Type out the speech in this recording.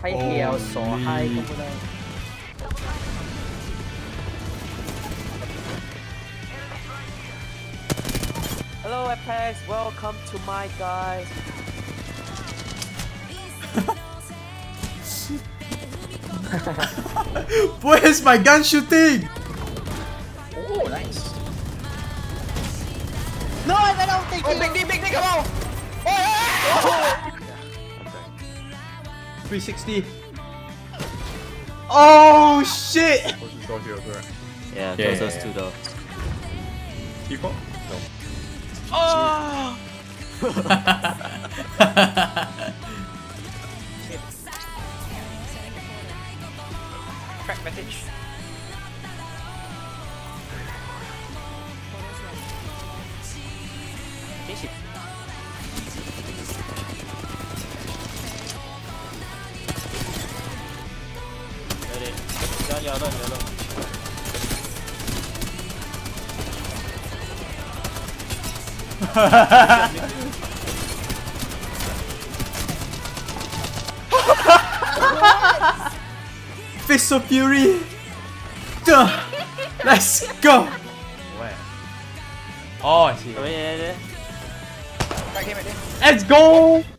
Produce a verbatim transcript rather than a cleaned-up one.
睇戲又傻閪咁樣。Hello Apex, welcome to my guys. Where's my gun shooting? Oh, nice. No, I don't think. Oh, big D, big D, come on. Oh, three sixty. Oh shit! Yeah, yeah, closest yeah, to the. People? No. oh. Crack message. Easy. Ready. Down yellow, yellow. Fist of Fury! Duh. Let's go! Where? Oh, I see. Oh, yeah, yeah, yeah. Crack him, Let's go!